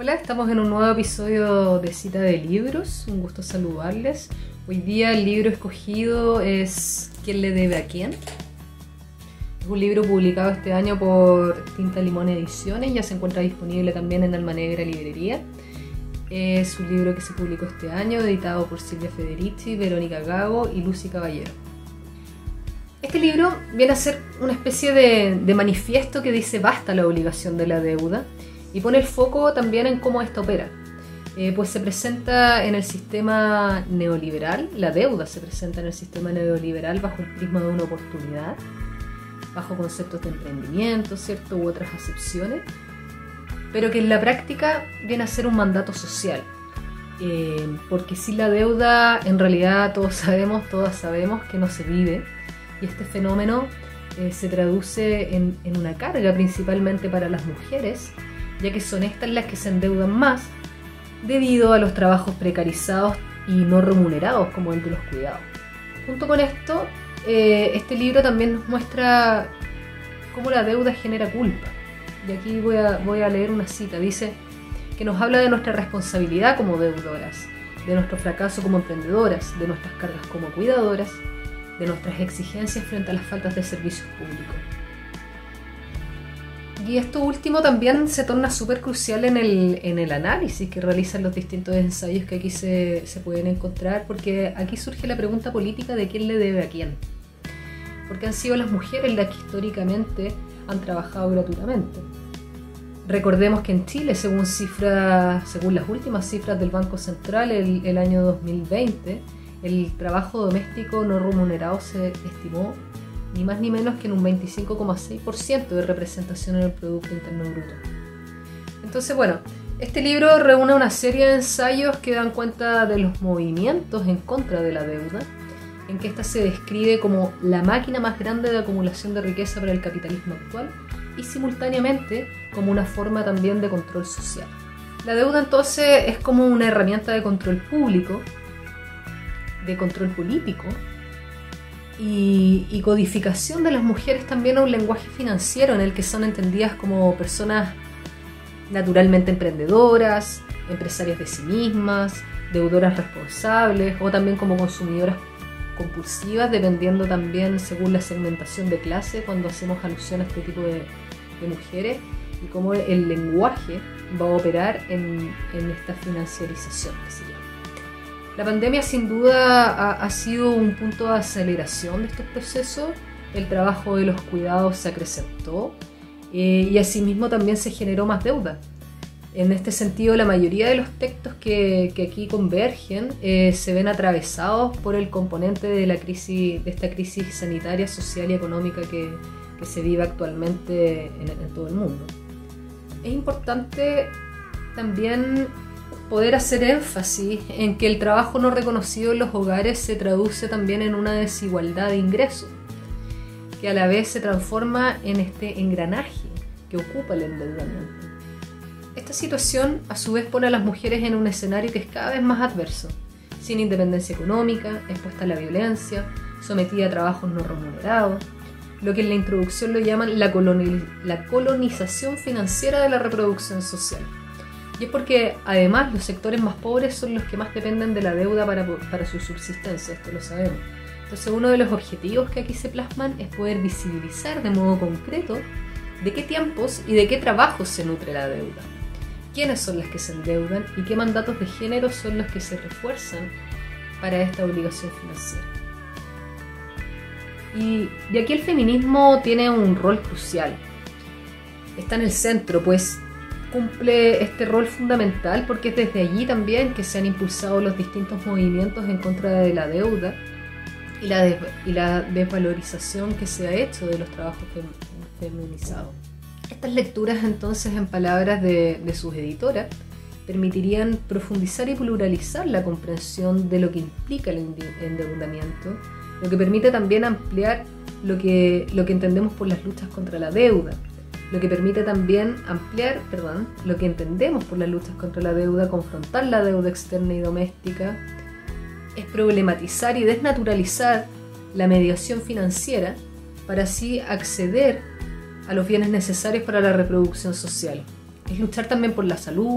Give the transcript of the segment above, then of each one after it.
Hola, estamos en un nuevo episodio de Cita de Libros, un gusto saludarles. Hoy día el libro escogido es ¿Quién le debe a quién? Es un libro publicado este año por Tinta Limón Ediciones, ya se encuentra disponible también en Alma Negra Librería. Es un libro que se publicó este año, editado por Silvia Federici, Verónica Gago y Lucy Caballero. Este libro viene a ser una especie de manifiesto que dice basta la obligación de la deuda y pone el foco también en cómo esta opera. Pues se presenta en el sistema neoliberal, la deuda se presenta en el sistema neoliberal bajo el prisma de una oportunidad, bajo conceptos de emprendimiento, ¿cierto? U otras acepciones, pero que en la práctica viene a ser un mandato social. Porque sin la deuda, en realidad todas sabemos que no se vive, y este fenómeno se traduce en una carga principalmente para las mujeres, ya que son estas las que se endeudan más debido a los trabajos precarizados y no remunerados como el de los cuidados. Junto con esto, este libro también nos muestra cómo la deuda genera culpa. Y aquí voy a leer una cita. Dice que nos habla de nuestra responsabilidad como deudoras, de nuestro fracaso como emprendedoras, de nuestras cargas como cuidadoras, de nuestras exigencias frente a las faltas de servicios públicos. Y esto último también se torna súper crucial en el análisis que realizan los distintos ensayos que aquí se pueden encontrar, porque aquí surge la pregunta política de quién le debe a quién. Porque han sido las mujeres las que históricamente han trabajado gratuitamente. Recordemos que en Chile, según las últimas cifras del Banco Central, el año 2020, el trabajo doméstico no remunerado se estimó ni más ni menos que en un 25,6% de representación en el Producto Interno Bruto. Entonces, bueno, este libro reúne una serie de ensayos que dan cuenta de los movimientos en contra de la deuda, en que ésta se describe como la máquina más grande de acumulación de riqueza para el capitalismo actual y simultáneamente como una forma también de control social. La deuda entonces es como una herramienta de control público, de control político, y codificación de las mujeres también a un lenguaje financiero en el que son entendidas como personas naturalmente emprendedoras, empresarias de sí mismas, deudoras responsables o también como consumidoras compulsivas, dependiendo también según la segmentación de clase cuando hacemos alusión a este tipo de mujeres y cómo el lenguaje va a operar en esta financiarización que se llama. La pandemia sin duda ha sido un punto de aceleración de estos procesos. El trabajo de los cuidados se acrecentó y asimismo también se generó más deuda. En este sentido, la mayoría de los textos que aquí convergen se ven atravesados por el componente de esta crisis sanitaria, social y económica que se vive actualmente en todo el mundo. Es importante también poder hacer énfasis en que el trabajo no reconocido en los hogares se traduce también en una desigualdad de ingresos, que a la vez se transforma en este engranaje que ocupa el endeudamiento. Esta situación a su vez pone a las mujeres en un escenario que es cada vez más adverso, sin independencia económica, expuesta a la violencia, sometida a trabajos no remunerados, lo que en la introducción lo llaman la colonización financiera de la reproducción social. Y es porque además los sectores más pobres son los que más dependen de la deuda para su subsistencia, esto lo sabemos. Entonces uno de los objetivos que aquí se plasman es poder visibilizar de modo concreto de qué tiempos y de qué trabajos se nutre la deuda, quiénes son las que se endeudan y qué mandatos de género son los que se refuerzan para esta obligación financiera. Y aquí el feminismo tiene un rol crucial. Está en el centro, pues cumple este rol fundamental porque es desde allí también que se han impulsado los distintos movimientos en contra de la deuda y la desvalorización que se ha hecho de los trabajos feminizados. Estas lecturas entonces, en palabras de sus editoras, permitirían profundizar y pluralizar la comprensión de lo que implica el endeudamiento, lo que permite también ampliar lo que entendemos por las luchas contra la deuda, lo que permite también ampliar, lo que entendemos por las luchas contra la deuda, confrontar la deuda externa y doméstica, es problematizar y desnaturalizar la mediación financiera para así acceder a los bienes necesarios para la reproducción social. Es luchar también por la salud,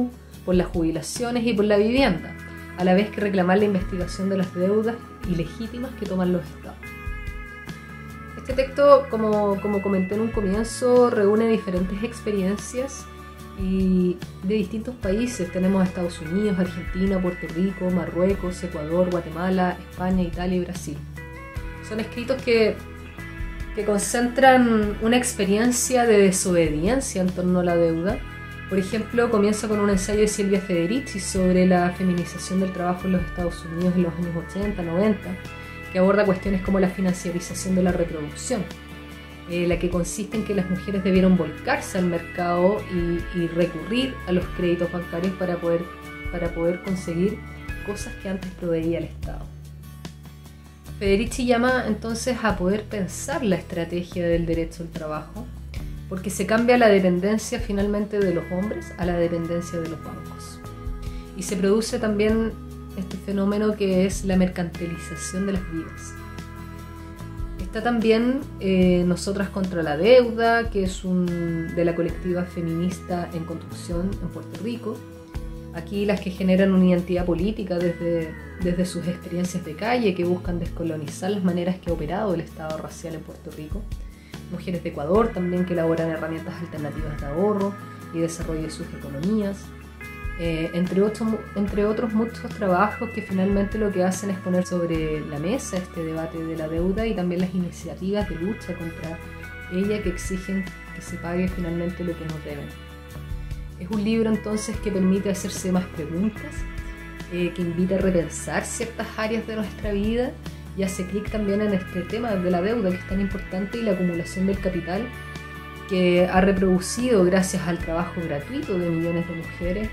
por las jubilaciones y por la vivienda, a la vez que reclamar la investigación de las deudas ilegítimas que toman los estados. Este texto, como comenté en un comienzo, reúne diferentes experiencias y de distintos países. Tenemos a Estados Unidos, Argentina, Puerto Rico, Marruecos, Ecuador, Guatemala, España, Italia y Brasil. Son escritos que concentran una experiencia de desobediencia en torno a la deuda. Por ejemplo, comienza con un ensayo de Silvia Federici sobre la feminización del trabajo en los Estados Unidos en los años 80, 90, que aborda cuestiones como la financiarización de la reproducción, la que consiste en que las mujeres debieron volcarse al mercado y recurrir a los créditos bancarios para poder conseguir cosas que antes proveía el Estado. Federici llama entonces a poder pensar la estrategia del derecho al trabajo, porque se cambia la dependencia finalmente de los hombres a la dependencia de los bancos. Y se produce también este fenómeno que es la mercantilización de las vidas. Está también Nosotras contra la deuda, que es de la colectiva feminista en construcción en Puerto Rico. Aquí las que generan una identidad política desde sus experiencias de calle, que buscan descolonizar las maneras que ha operado el Estado racial en Puerto Rico. Mujeres de Ecuador también, que elaboran herramientas alternativas de ahorro y desarrollo de sus economías. Entre otros muchos trabajos que finalmente lo que hacen es poner sobre la mesa este debate de la deuda y también las iniciativas de lucha contra ella que exigen que se pague finalmente lo que nos deben. Es un libro entonces que permite hacerse más preguntas, que invita a repensar ciertas áreas de nuestra vida y hace clic también en este tema de la deuda, que es tan importante, y la acumulación del capital que ha reproducido gracias al trabajo gratuito de millones de mujeres.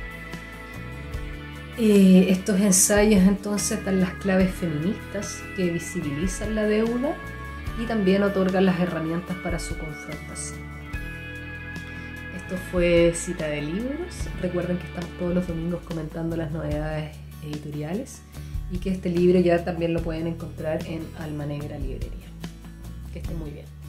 Estos ensayos entonces dan las claves feministas que visibilizan la deuda y también otorgan las herramientas para su confrontación. Esto fue Cita de Libros. Recuerden que estamos todos los domingos comentando las novedades editoriales y que este libro ya también lo pueden encontrar en Alma Negra Librería. Que estén muy bien.